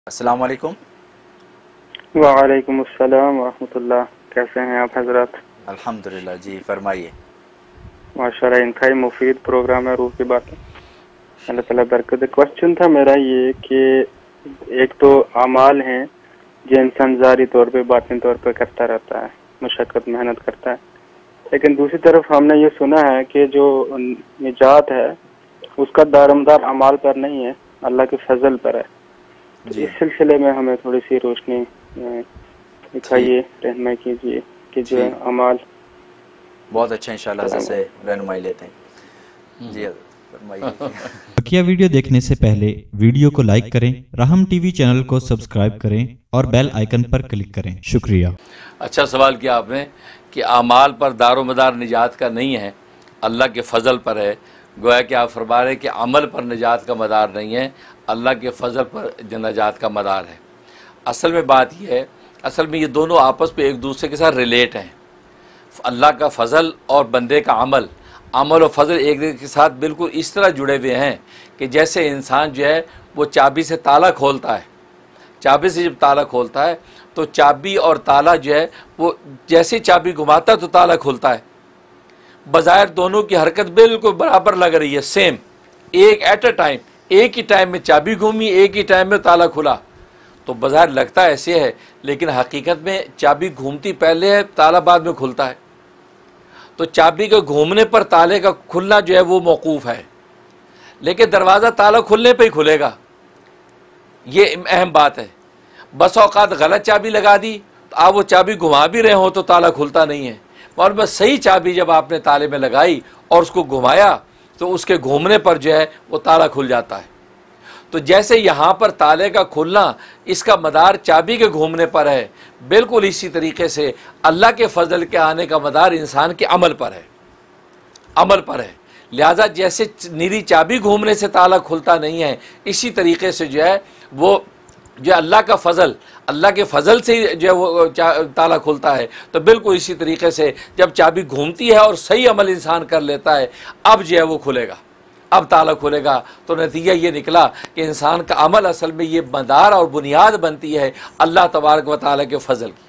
अस्सलाम वालेकुम। वालेकुम अस्सलाम वरहमतुल्लाह। कैसे हैं आप हजरत? अल्हम्दुलिल्लाह जी, फरमाइए। माशाल्लाह इंतहाई मुफीद प्रोग्राम है, रूह की बातें। अल्लाह ताला बरकत दे। क्वेश्चन था मेरा ये कि एक तो अमाल हैं जो इंसान ज़ाहिरी तौर पे बातिन तौर पे करता रहता है, मशक्क़त मेहनत करता है, लेकिन दूसरी तरफ हमने ये सुना है कि जो निजात है उसका दारोमदार अमाल पर नहीं है, अल्लाह के फजल पर है। तो जी इस सिलसिले में हमें थोड़ी सी रोशनी ठीक दिखाइए, रहनुमाई कीजिए कि जो ठीक, अमाल। बहुत अच्छा, इंशाल्लाह हज़रत से रहनुमाई लेते हैं। जी फरमाइए। बकिया वीडियो देखने से पहले वीडियो को लाइक करें, राहम टीवी चैनल को सब्सक्राइब करें और बेल आइकन पर क्लिक करें। शुक्रिया। अच्छा सवाल किया आपने कि आमाल पर दारोमदार निजात का नहीं है, अल्लाह के फ़ज़ल पर है। गोया कि आप फरमा रहे कि अमल पर निजात का मदार नहीं है, अल्लाह के फ़ज़ल पर निजात का मदार है। असल में बात यह है, असल में ये दोनों आपस में एक दूसरे के साथ रिलेट हैं। अल्लाह का फ़ज़ल और बंदे का अमल, अमल और फ़ज़ल एक दूसरे के साथ बिल्कुल इस तरह जुड़े हुए हैं कि जैसे इंसान जो है वो चाबी से ताला खोलता है, चाबी से जब ताला खोलता है तो चाबी और ताला जो है वो जैसे चाबी घुमाता है तो ताला खुलता है। बज़ाहिर दोनों की हरकत बिल्कुल बराबर लग रही है, सेम, एक एट अ टाइम, एक ही टाइम में चाबी घूमी, एक ही टाइम में ताला खुला। तो बज़ाहिर लगता ऐसे है, लेकिन हकीकत में चाबी घूमती पहले है, ताला बाद में खुलता है। तो चाबी के घूमने पर ताले का खुलना जो है वो मौकूफ़ है, लेकिन दरवाज़ा ताला खुलने पर ही खुलेगा, ये अहम बात है। बस औकात गलत चाबी लगा दी तो आप वो चाबी घुमा भी रहे हो तो ताला खुलता नहीं है, और बस सही चाबी जब आपने ताले में लगाई और उसको घुमाया तो उसके घूमने पर जो है वो ताला खुल जाता है। तो जैसे यहाँ पर ताले का खुलना इसका मदार चाबी के घूमने पर है, बिल्कुल इसी तरीके से अल्लाह के फजल के आने का मदार इंसान के अमल पर है, अमल पर है। लिहाजा जैसे नीरी चाबी घूमने से ताला खुलता नहीं है, इसी तरीके से जो है वो जो अल्लाह का फ़ज़ल, अल्लाह के फ़ज़ल से जो है वो ताला खुलता है। तो बिल्कुल इसी तरीके से जब चाबी घूमती है और सही अमल इंसान कर लेता है, अब जो है वो खुलेगा, अब ताला खुलेगा। तो नतीजा ये निकला कि इंसान का अमल असल में ये मदार और बुनियाद बनती है अल्लाह तबारक व तआला के फ़ज़ल की।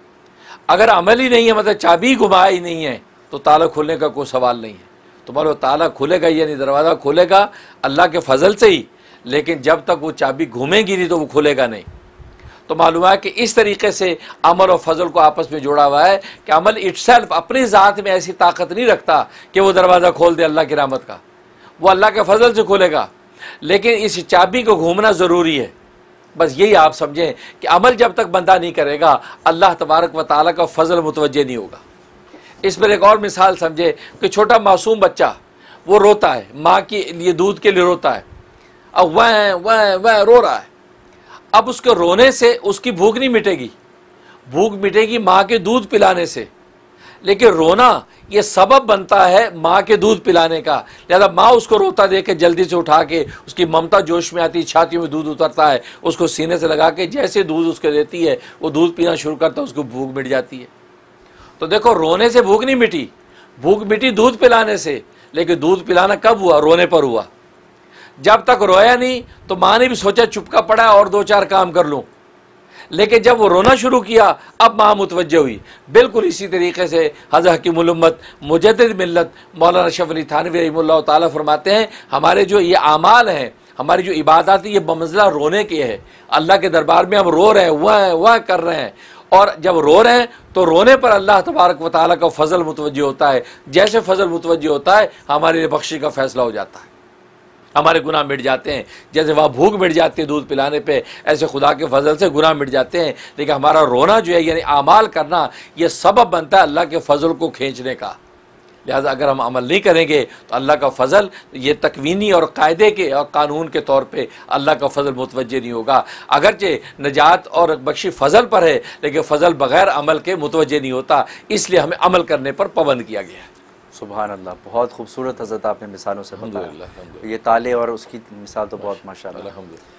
अगर अमल ही नहीं है, मतलब चाबी घुमाया ही नहीं है, तो ताला खुलने का कोई सवाल नहीं है। तो मानो ताला खुलेगा यानी दरवाज़ा खुलेगा अल्लाह के फ़ज़ल से ही, लेकिन जब तक वो चाबी घूमेगी नहीं तो वो खुलेगा नहीं। तो मालूम है कि इस तरीके से अमल और फजल को आपस में जोड़ा हुआ है कि अमल इटसेल्फ अपनी ज़ात में ऐसी ताकत नहीं रखता कि वो दरवाज़ा खोल दे अल्लाह की रहमत का, वो अल्लाह के फजल से खोलेगा, लेकिन इस चाबी को घूमना ज़रूरी है। बस यही आप समझें कि अमल जब तक बंदा नहीं करेगा अल्लाह तबारक व तआला का फजल मुतवज्जे नहीं होगा। इस पर एक और मिसाल समझे कि छोटा मासूम बच्चा वो रोता है, माँ के लिए दूध के लिए रोता है, अब वह रो रहा है। अब उसके रोने से उसकी भूख नहीं मिटेगी, भूख मिटेगी माँ के दूध पिलाने से, लेकिन रोना ये सबब बनता है माँ के दूध पिलाने का। लिहाजा माँ उसको रोता देख के जल्दी से उठा के, उसकी ममता जोश में आती, छाती में दूध उतरता है, उसको सीने से लगा के जैसे दूध उसके देती है वो दूध पीना शुरू करता है, उसको भूख मिट जाती है। तो देखो रोने से भूख नहीं मिटी, भूख मिटी दूध पिलाने से, लेकिन दूध पिलाना कब हुआ? रोने पर हुआ। जब तक रोया नहीं तो माँ ने भी सोचा चुपका पड़ा और दो चार काम कर लूँ, लेकिन जब वो रोना शुरू किया अब माँ मुतवज्जे हुई। बिल्कुल इसी तरीके से हज़रत हकीमुल उम्मत मुजद्दिद मिल्लत मौलाना अशरफ अली थानवी रहमतुल्लाह ताला फरमाते हैं, हमारे जो ये आमाल हैं, हमारी जो इबादत है, ये बमंज़िला रोने की है। अल्लाह के दरबार में हम रो रहे हैं, वह कर रहे हैं, और जब रो रहे हैं तो रोने पर अल्लाह तबारक व तआला का फ़ज़ल मुतवज्जे होता है। जैसे फ़ज़ल मुतवज्जे होता है हमारे लिए बख्शी का फ़ैसला हो जाता है, हमारे गुनाह मिट जाते हैं। जैसे वहाँ भूख मिट जाती है दूध पिलाने पे, ऐसे खुदा के फजल से गुनाह मिट जाते हैं। लेकिन हमारा रोना जो है यानी आमाल करना, ये सबब बनता है अल्लाह के फजल को खींचने का। लिहाजा अगर हम अमल नहीं करेंगे तो अल्लाह का फ़ज़ल ये तकवीनी और कायदे के और कानून के तौर पे अल्लाह का फ़ज़ल मुतवज्जे नहीं होगा। अगरचे नजात और बख्शी फ़ज़ल पर है, लेकिन फ़ज़ल बग़ैर अमल के मुतवज्जे नहीं होता, इसलिए हमें अमल करने पर पाबंद किया गया है। सुभान अल्लाह, बहुत खूबसूरत हज़रत आपने मिसालों से बताया। ये ताले और उसकी मिसाल तो बहुत माशाअल्लाह।